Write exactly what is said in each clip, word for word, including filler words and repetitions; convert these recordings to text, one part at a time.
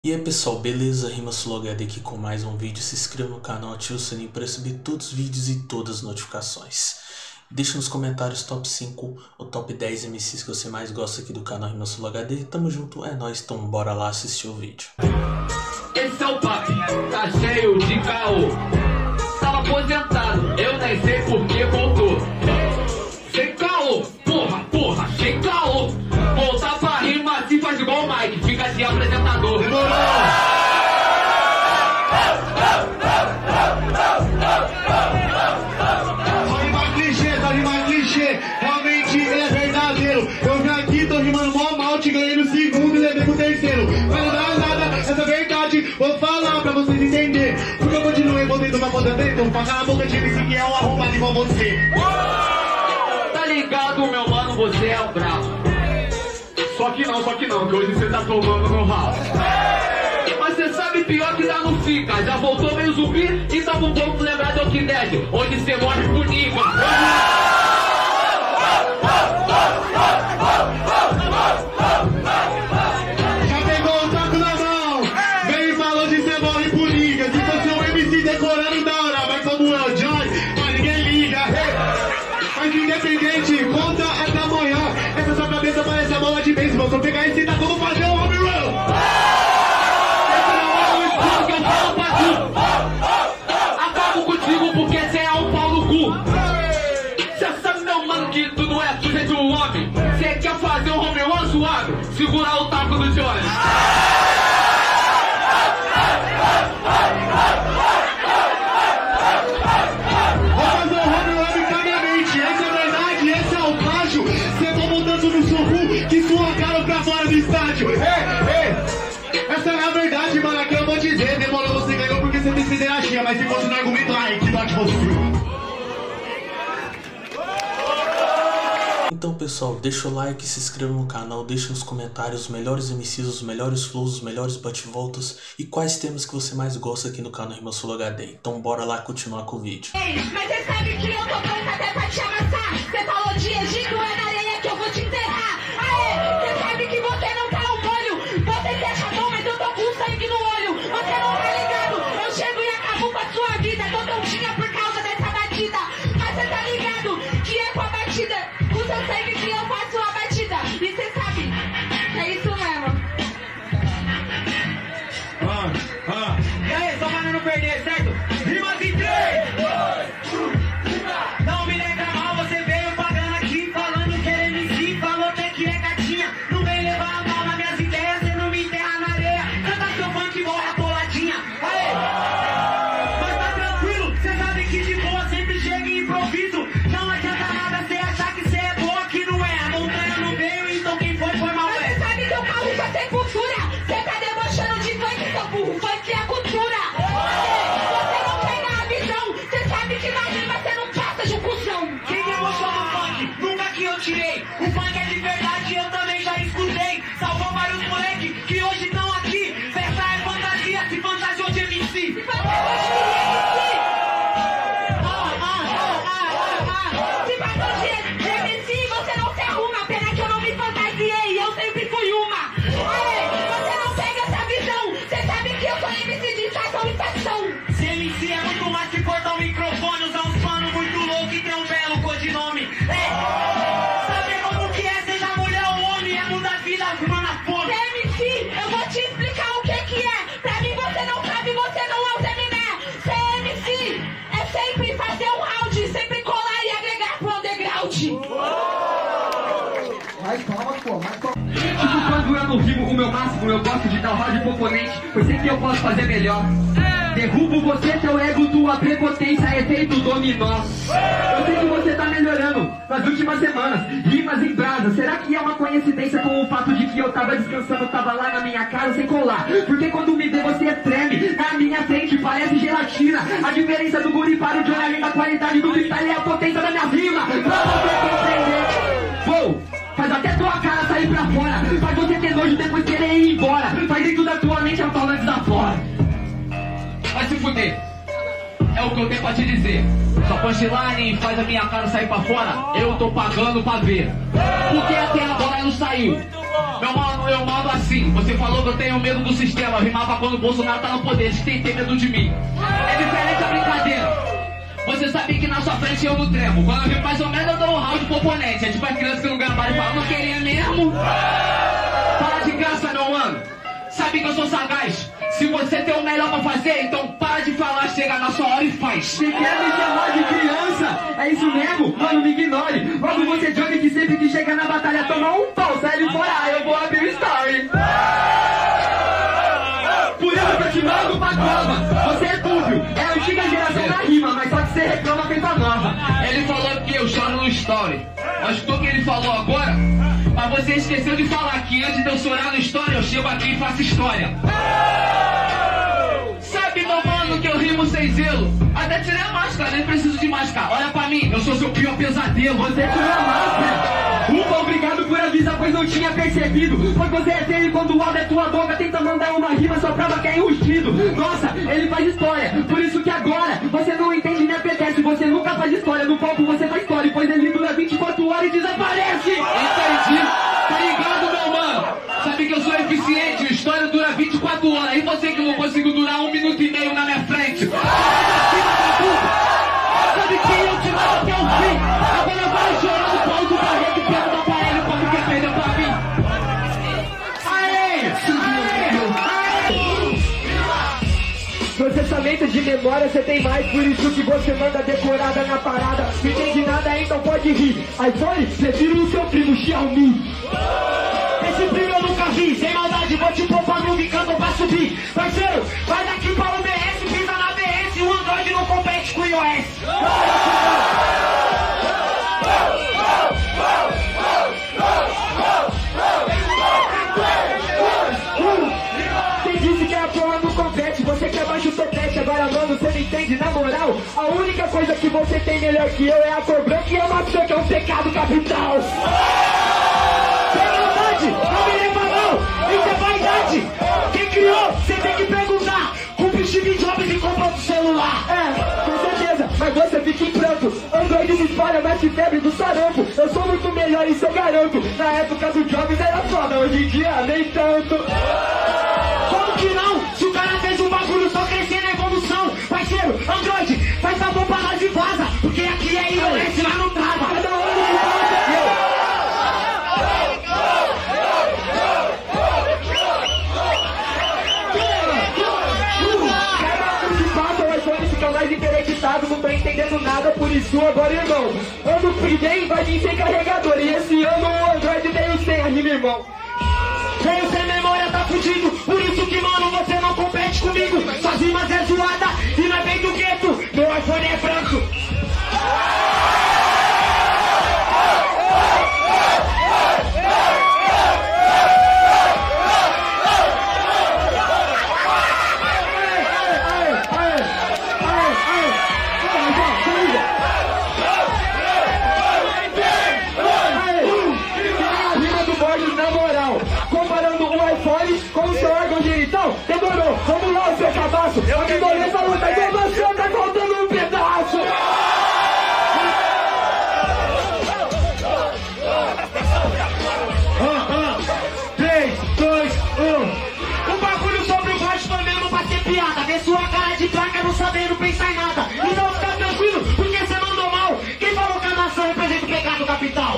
E aí pessoal, beleza? RimaSoloHD aqui com mais um vídeo. Se inscreva no canal, ative o sininho para receber todos os vídeos e todas as notificações. Deixa nos comentários top cinco ou top dez M Cs que você mais gosta aqui do canal RimaSoloHD. Tamo junto, é nóis, então bora lá assistir o vídeo. Esse é o papo, tá cheio de caô. Tava aposentado, eu nem sei por que voltou. Sem caô, porra, porra, sem caô. Voltar pra rima se faz igual o Mike, fica de apresentador. Demorou! Só rima clichê, só rima clichê. Realmente ele é verdadeiro. Eu vim aqui, tô rimando mó mal, te ganhei no segundo e levei pro terceiro. Mas não dá nada, essa é verdade. Vou falar pra vocês entenderem. Porque eu continuei botando uma conta dentro. Pra calar a boca de M C que é um arrombado igual você. Tá ligado, meu mano, você é o brabo. Só que não, só que não, que hoje você tá tomando no ralo. Mas você sabe pior que dá no fica. Já voltou meio zumbi e tava um pouco lembrado do que deve. Onde você morre por nível. Já pegou o saco na mão, veio e falou de você morre por liga. Se fosse um M C decorando da hora, mas como é o Johnny, mas ninguém liga. Mas independente, conta até amanhã. Essa sua cabeça parece a bola de beisebol. Se eu pegar esse tá como fazer um home run. Esse não é o escudo que eu falo pra tu. Acabo contigo porque você é um pau no cu. Cê sabe, meu mano, que tu não é sujeito de um homem. Cê quer fazer um home run suave, segurar o taco do Johnny. Vou fazer um home run vicariamente. Essa é a verdade, esse é o plágio. Cê tá montando no soco que sua cara pra fora do estádio. Ei, ei. Essa é a verdade, mano. Aqui eu vou dizer. Demorou, você ganhou porque você tem siderurgia. Mas se fosse no argumento, ai, que dó de você. Então pessoal, deixa o like, se inscreva no canal, deixa nos comentários os melhores M Cs, os melhores flows, os melhores bate-voltas e quais temas que você mais gosta aqui no canal RimaSoloHD. Então bora lá continuar com o vídeo. Ei, mas você sabe que eu tô pronta até pra te amassar. Você falou de Egito, é na areia que eu vou te enterrar. Aê, você sabe que você não tá ao molho. Você se acha bom, mas eu tô com sangue no olho. Você não tá ligado, eu chego e acabo com a sua vida. Tô tontinha por causa dessa batida. Mas você tá ligado que é com a batida, com o seu sangue que eu faço a batida. E você sabe, é isso mesmo. Ah, ah. E aí, só pra não perder, certo? Rimas em três! Não me lembra mal, você veio pagando aqui, falando que é M C, falou até que é gatinha. Não vem levar a mal nas minhas ideias, você não me enterra na areia. Canta seu funk e morre a boladinha. Aê! Mas tá tranquilo, você sabe que de boa sempre chega em improviso. Não adianta nada você achar que você é boa, que não é. A montanha não veio, então quem foi foi mal. Mas você sabe que o carro já tem cultura. Você tá debochando de funk, seu burro. Funk é cultura. Você não pega a visão. Você sabe que na rima você não passa de um cuzão. Quem debochou no funk? Nunca que eu tirei. O funk é de verdade, eu também já escutei. Salvou vários moleque que hoje estão aqui. Festa é fantasia, se fantasiou de M C. Se fazer hoje de M C. Ah, ah, ah, ah, ah. Se fazer de M C, você não se arruma. Pena que eu não me fantasiei, eu sempre fui uma. Aê, você não pega essa visão. Você sabe que eu sou M C de estação em estação. Se M C é muito mais que cortar o microfone, usar uns panos muito loucos e ter um belo codinome. É, sabe como que é, seja mulher ou homem, é mudar a vida, arrumando a fome. M C, eu vou te explicar o que que é. Pra mim você não sabe, você não é o Zeminé. Ser M C é sempre fazer um round, sempre colar e agregar pro underground. Mais palmas, pô, mais palmas. Tipo, quando eu não rimo o meu máximo, eu gosto de dar o round pro oponente, pois sei que eu posso fazer melhor. Derrubo você, teu ego, tua prepotência, efeito dominó. Eu sei que você tá melhorando nas últimas semanas, rimas em brasa. Será que é uma coincidência com o fato de que eu tava descansando, tava lá na minha casa sem colar? Porque quando me vê você treme, na minha frente parece gelatina. A diferença do guri para o Johnny, além da qualidade do freestyle, é a potência da minha rima. Pra você compreender, vou, faz até tua cara sair pra fora. Faz você ter nojo depois querer ir embora. Faz dentro da tua mente a falange da fora. Vai se fuder, é o que eu tenho pra te dizer. Sua punchline faz a minha cara sair pra fora. Eu tô pagando pra ver. Porque até agora não saiu. Meu mano, eu mando assim. Você falou que eu tenho medo do sistema. Eu rimava quando o Bolsonaro tá no poder. Vocês têm que ter medo de mim. É diferente a brincadeira. Você sabia que na sua frente eu não tremo. Quando eu rimo mais ou menos eu dou um round pro oponente. É tipo as crianças que não ganham e falam, não queria mesmo. Para de graça, meu mano. Sabe que eu sou sagaz. Se você tem o melhor pra fazer, então para de falar, chega na sua hora e faz. Você quer me chamar de criança? É isso mesmo? Mano, me ignore. Logo você joga que sempre que chega na batalha toma um pau. Sai ele fora, eu vou abrir o story. Por isso que eu te mando pra cova. Você é dúvio, é a antiga geração da rima, mas só que você reclama feita nova. Ele falou que eu choro no story. Mas o que ele falou agora? Mas você esqueceu de falar que antes de eu chorar no story, eu chego aqui e faço história. Sabe, meu mano, que eu rimo sem zelo. Até tirei a máscara, nem preciso de máscara. Olha pra mim, eu sou seu pior pesadelo. Você tirou a máscara. Ufa, obrigado por avisar, pois não tinha percebido. Pois você é feio quando o Aldo é tua boca. Tenta mandar uma rima só prova que é enrustido. Nossa, ele faz história. Por isso que agora você não entende nem apetece. Você nunca faz história. No palco você faz história. Pois ele dura vinte e quatro horas e desaparece. Entendi. Tá ligado, meu mano? Sabe que eu sou eficiente. A história dura vinte e quatro horas. E você que não conseguiu durar um minuto e meio na minha frente. Sabe que eu te mato até o fim. Agora vai chorar no pau do barreto perto do aparelho quando quer perder pra mim. Aê! Aê! Processamento de memória você tem mais, por isso que você manda decorada na parada. Não entende nada, então pode rir. iPhone, prefiro o seu primo Xiaomi. Esse primo eu nunca vi, sem maldade, vou te pôr pra nuvem, canto pra subir. Parceiro, vai daqui pra U B S, pisa na B S, o Android não compete com o iOS. Quem disse que a porra não compete, você quer baixo o topete. Agora mano, você não entende, na moral, a única coisa que você tem melhor que eu é a cor branca e a maçã, que é um pecado capital. Não me leva mal, isso é vaidade. Quem criou, você tem que perguntar. Compre Steve Jobs e compra outro celular. É, com certeza, mas você fica em pranto. Android me espalha mais que febre do sarampo. Eu sou muito melhor, isso eu garanto. Na época do Jobs era foda, hoje em dia nem tanto. Como que não? Se o cara fez um bagulho só crescer na evolução. Parceiro, Android, faz favor pra nós e vaza. Porque aqui é iOS, lá não trava. Cada um mais intereditável, não tô entendendo nada, por isso agora, irmão, ano que vem vai vir sem carregador, e esse ano o Android veio sem anime, irmão. Veio sem memória, tá fudido, por isso que, mano, você não compete comigo. Suas rimas é zoada, e não é bem do gueto, meu iPhone é branco. Demorou, vamos lá, seu cabaço. A que beleza luta, então você tá faltando um pedaço. Ah, ah, três, dois, um. O bagulho sobre o baixo foi mesmo pra ter piada. Ver sua cara de placa não sabendo pensar em nada. Então fica tranquilo, porque você mandou mal. Quem falou que a nação representa o pecado capital?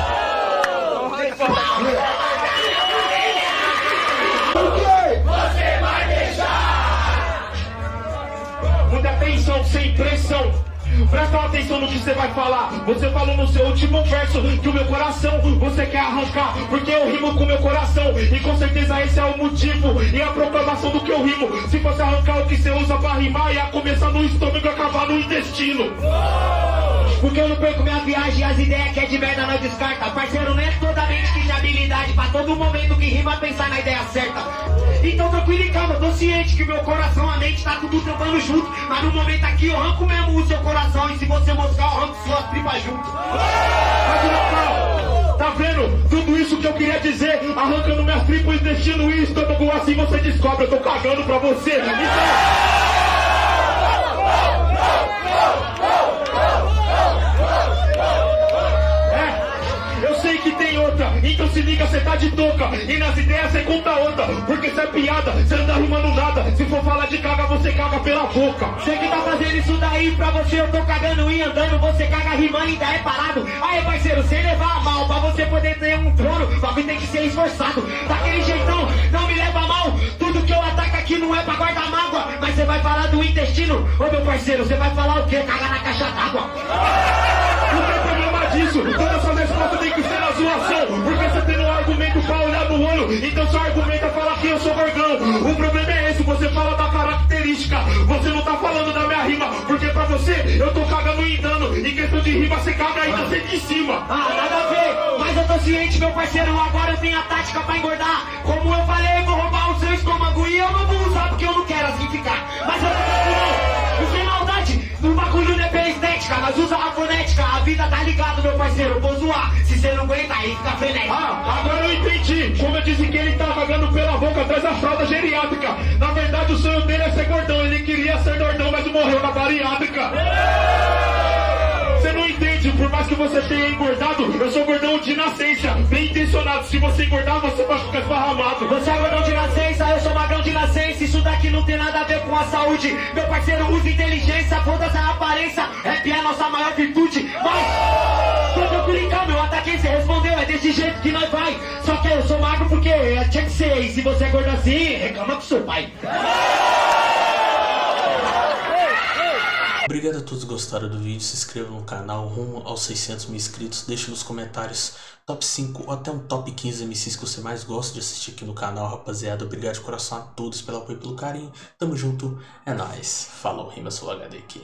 Muita atenção, sem pressão. Presta atenção no que você vai falar. Você falou no seu último verso que o meu coração você quer arrancar, porque eu rimo com o meu coração. E com certeza esse é o motivo e a proclamação do que eu rimo. Se fosse arrancar o que você usa pra rimar, ia começar no estômago e acabar no intestino. Porque eu não perco minha viagem, as ideias que é de merda não descarta. Parceiro, não é toda mente que tem habilidade pra todo momento que rima pensar na ideia certa. Então tranquilo e calma, tô ciente que meu coração, a mente tá tudo trampando junto. Mas no momento aqui eu arranco mesmo o seu coração, e se você mostrar eu arranco suas tripas junto. Mas local, tá vendo? Tudo isso que eu queria dizer, arrancando minhas tripas, intestino e estômago, assim você descobre, eu tô cagando pra você. É, eu sei que tem outra, Então se liga, cê tá de touca. E nas ideias cê conta outra. Porque cê é piada, cê não tá arrumando nada. Se for falar de caga, você caga pela boca. Você que tá fazendo isso daí pra você, eu tô cagando e andando. Você caga rimando e ainda é parado. Aí parceiro, sem levar a mal, pra você poder ter um trono, o bagulho tem que ser esforçado. Daquele jeitão, não me leva a mal. Tudo que eu ataco aqui não é pra guardar mágoa. Mas você vai falar do intestino. Ô meu parceiro, você vai falar o quê? Caga na caixa d'água. Não tem problema disso, toda sua resposta tem que ser na zoação. Porque você tem um argumento pra olhar no olho. Então seu argumento é falar que eu sou gorgão. O problema é esse, você fala da característica. Você não tá falando da minha rima. Porque pra você, eu tô cagando e dando. Em questão de rima, você caga ainda sempre de cima. Ah, nada a ver, mas eu tô ciente, meu parceiro. Agora eu tenho a tática pra engordar. Como eu falei, eu vou roubar o seu estômago. E eu não vou usar porque eu não quero assim ficar. Mas eu não, não sem maldade. O bagulho não é pela estética, mas usa a fonética. A vida tá ligado, meu parceiro, vou zoar. Se você não aguenta, aí fica frenético. Ah, agora eu entendi. Como eu disse que ele tá cagando pela boca atrás da fralda geriátrica. Na verdade o sonho dele é ser gordão. Ele queria ser gordão, mas morreu na bariátrica. Você não entende, por mais que você tenha engordado, eu sou gordão de nascença, bem intencionado. Se você engordar, você vai ficar esparramado. Você é gordão de nascença, eu sou magrão de nascença. Isso daqui não tem nada a ver com a saúde. Meu parceiro usa inteligência, foda-se a aparência. Rap é a nossa maior virtude. Mas, tô tranquilo, calma, eu ataquei, você respondeu. É desse jeito que nós vai. Só que eu sou magro porque tinha que ser. E se você é gordo assim, reclama com seu pai. Obrigado a todos que gostaram do vídeo, se inscrevam no canal rumo aos seiscentos mil inscritos, deixe nos comentários top cinco ou até um top quinze M Cs que você mais gosta de assistir aqui no canal, rapaziada. Obrigado de coração a todos pelo apoio e pelo carinho, tamo junto, é nóis, falou, Rima Sul H D aqui.